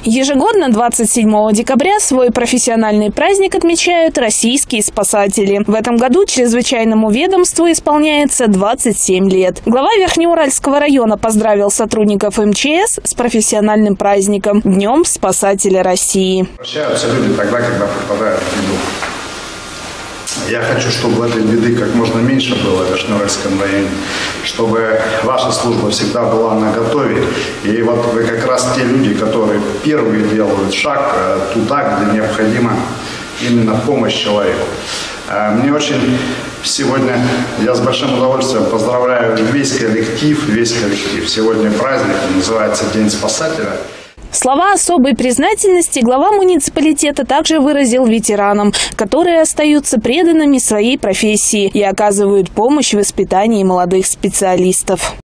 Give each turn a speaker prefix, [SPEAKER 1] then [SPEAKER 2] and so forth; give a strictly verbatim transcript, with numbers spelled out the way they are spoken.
[SPEAKER 1] Ежегодно двадцать седьмого декабря свой профессиональный праздник отмечают российские спасатели. В этом году чрезвычайному ведомству исполняется двадцать семь лет. Глава Верхнеуральского района поздравил сотрудников эм че эс с профессиональным праздником – Днем спасателя России.
[SPEAKER 2] Обращаются люди тогда, когда попадают в беду. Я хочу, чтобы этой беды как можно меньше было в Верхнеуральском районе, чтобы ваша служба всегда была наготове. И вот вы как раз те люди, которые первые делают шаг туда, где необходима именно помощь человеку. Мне очень сегодня, я с большим удовольствием поздравляю весь коллектив, весь коллектив. Сегодня праздник, называется День спасателя.
[SPEAKER 1] Слова особой признательности глава муниципалитета также выразил ветеранам, которые остаются преданными своей профессии и оказывают помощь в воспитании молодых специалистов.